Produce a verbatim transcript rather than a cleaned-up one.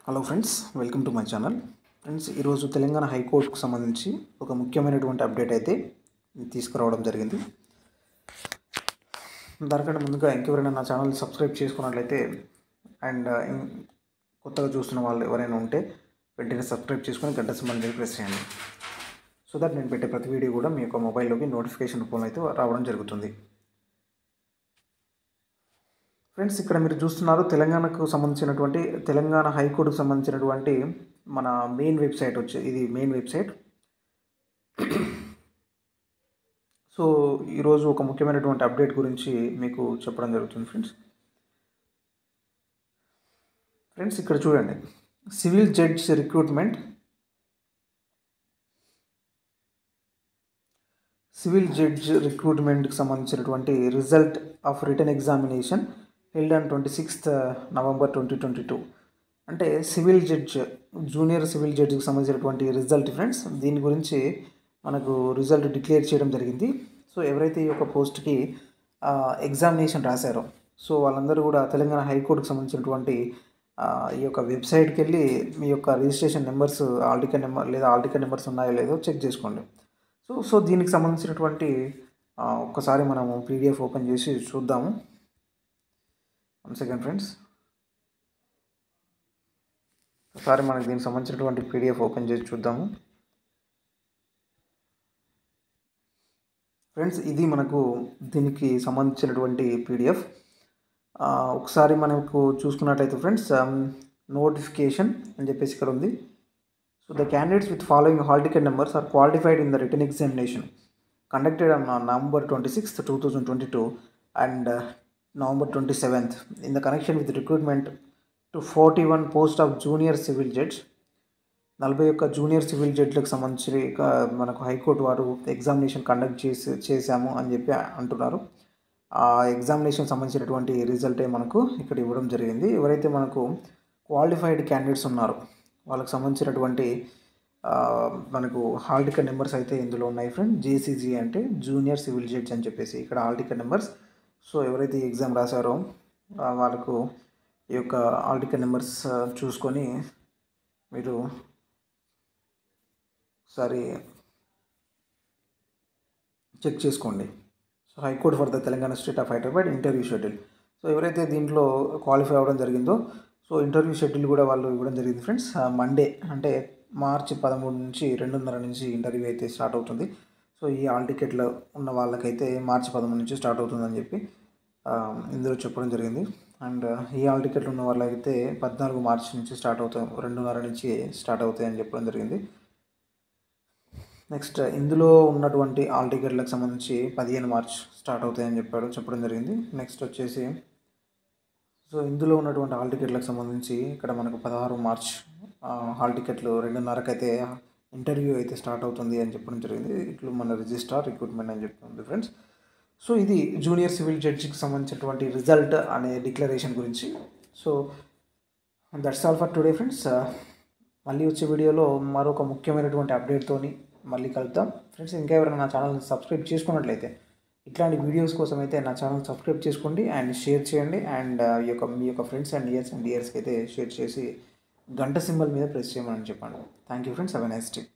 Hello friends, welcome to my channel. Friends, ఈరోజు తెలంగాణ హైకోర్టుకు సంబంధించి ఒక ముఖ్యమైనటువంటి అప్డేట్ అయితే తీసుకురావడం జరిగింది. దానికంటే ముందుగా ఇంకెవరైనా నా ఛానల్ సబ్స్క్రైబ్ చేసుకున్నట్లయితే అండ్ కొత్తగా చూస్తున్న వాళ్ళు ఎవరైనా ఉంటే వెంటనే సబ్స్క్రైబ్ చేసుకొని గంట సింబల్ మీద ప్రెస్ చేయండి. సో దట్ నేను పెట్టే ప్రతి వీడియో కూడా మీ యొక్క మొబైల్లోకి నోటిఫికేషన్ రూపంలో అయితే రావడం జరుగుతుంది. ఫ్రెండ్స్, ఇక్కడ మీరు చూస్తున్నారు తెలంగాణకు సంబంధించినటువంటి తెలంగాణ హైకోర్టుకు సంబంధించినటువంటి మన మెయిన్ వెబ్సైట్ వచ్చి ఇది మెయిన్ వెబ్సైట్. సో ఈరోజు ఒక ముఖ్యమైనటువంటి అప్డేట్ గురించి మీకు చెప్పడం జరుగుతుంది ఫ్రెండ్స్. ఫ్రెండ్స్ ఇక్కడ చూడండి, civil judge recruitment civil judge రిక్రూట్మెంట్కి సంబంధించినటువంటి result of written examination held on twenty sixth November twenty twenty two అంటే సివిల్ జడ్జ్ జూనియర్ సివిల్ జడ్జికి సంబంధించినటువంటి రిజల్ట్ ఫ్రెండ్స్. దీని గురించి మనకు రిజల్ట్ డిక్లేర్ చేయడం జరిగింది. సో ఎవరైతే ఈ యొక్క పోస్ట్కి ఎగ్జామినేషన్ రాశారో సో వాళ్ళందరూ కూడా తెలంగాణ హైకోర్టుకు సంబంధించినటువంటి ఈ యొక్క వెబ్సైట్కి వెళ్ళి మీ యొక్క registration numbers hall ticket number లేదా ఆల్ టికెట్ నెంబర్స్ ఉన్నాయో లేదో చెక్ చేసుకోండి. సో సో దీనికి సంబంధించినటువంటి ఒక్కసారి మనము పీడిఎఫ్ ఓపెన్ చేసి చూద్దాము. వన్ సెకండ్ ఫ్రెండ్స్, ఒకసారి మనకి దీనికి సంబంధించినటువంటి పీడిఎఫ్ ఓపెన్ చేసి చూద్దాము. ఫ్రెండ్స్, ఇది మనకు దీనికి సంబంధించినటువంటి పీడిఎఫ్. ఒకసారి మనకు చూసుకున్నట్లయితే ఫ్రెండ్స్, నోటిఫికేషన్ అని చెప్పేసి ఇక్కడ ఉంది. So the candidates with following hall ticket numbers are qualified in the written examination conducted on November twenty sixth two thousand twenty two and November twenty-seventh in the connection with recruitment to forty-one post of junior civil judge. నలభై ఒక్క junior civil జడ్జ్లకు సంబంధించి మనకు high court వారు examination conduct చేసి చేశాము అని చెప్పి అంటున్నారు. ఆ ఎగ్జామినేషన్ సంబంధించినటువంటి రిజల్టే మనకు ఇక్కడ ఇవ్వడం జరిగింది. ఎవరైతే మనకు క్వాలిఫైడ్ క్యాండిడేట్స్ ఉన్నారో వాళ్ళకి సంబంధించినటువంటి మనకు హాల్ టికెట్ నెంబర్స్ అయితే ఇందులో ఉన్నాయి ఫ్రెండ్. జేసీజీ అంటే జూనియర్ సివిల్ జడ్జ్ అని చెప్పేసి ఇక్కడ హాల్ టికెట్ నెంబర్స్. సో ఎవరైతే ఎగ్జామ్ రాశారో వాళ్ళకు ఈ యొక్క హాల్ టికెట్ నెంబర్స్ చూసుకొని మీరు ఒకసారి చెక్ చేసుకోండి. So high court for the Telangana state of Hyderabad interview schedule. So ఎవరైతే దీంట్లో క్వాలిఫై అవ్వడం జరిగిందో సో ఇంటర్వ్యూ షెడ్యూల్ కూడా వాళ్ళు ఇవ్వడం జరిగింది ఫ్రెండ్స్. మండే అంటే మార్చి పదమూడు నుంచి రెండున్నర నుంచి ఇంటర్వ్యూ అయితే స్టార్ట్ అవుతుంది. సో ఈ హాల్ టికెట్లో ఉన్న వాళ్ళకైతే మార్చి పదమూడు నుంచి స్టార్ట్ అవుతుందని చెప్పి ఇందులో చెప్పడం జరిగింది. అండ్ ఈ హాల్ టికెట్లు ఉన్న వాళ్ళకైతే పద్నాలుగు మార్చి నుంచి స్టార్ట్ అవుతాయి, రెండున్నర నుంచి స్టార్ట్ అవుతాయి అని చెప్పడం జరిగింది. నెక్స్ట్ ఇందులో ఉన్నటువంటి హాల్ టికెట్లకు సంబంధించి పదిహేను మార్చ్ స్టార్ట్ అవుతాయని చెప్పాడు చెప్పడం జరిగింది. నెక్స్ట్ వచ్చేసి సో ఇందులో ఉన్నటువంటి హాల్ టికెట్లకు సంబంధించి ఇక్కడ మనకు పదహారు మార్చ్ హాల్ టికెట్లు రెండున్నరకు అయితే ఇంటర్వ్యూ అయితే స్టార్ట్ అవుతుంది అని చెప్పడం జరిగింది. ఇట్లు మన రిజిస్ట్రార్ రిక్రూట్మెంట్ అని చెప్తుంది ఫ్రెండ్స్. సో ఇది జూనియర్ సివిల్ జడ్జికి సంబంధించినటువంటి రిజల్ట్ అనే డిక్లరేషన్ గురించి. So that's all for today friends. మళ్ళీ వచ్చే వీడియోలో మరొక ముఖ్యమైనటువంటి అప్డేట్తోని మళ్ళీ కలుద్దాం ఫ్రెండ్స్. ఇంకా ఎవరైనా నా ఛానల్ని సబ్స్క్రైబ్ చేసుకున్నట్లయితే ఇట్లాంటి వీడియోస్ కోసం అయితే నా ఛానల్ సబ్స్క్రైబ్ చేసుకోండి అండ్ షేర్ చేయండి. అండ్ ఈ యొక్క మీ యొక్క ఫ్రెండ్స్ అండ్ ఇయర్స్ అండ్ ఇయర్స్కి అయితే షేర్ చేసి గంట సింబల్ మీద ప్రెస్ చేయమని చెప్పండి. Thank you friends. Have a nice day.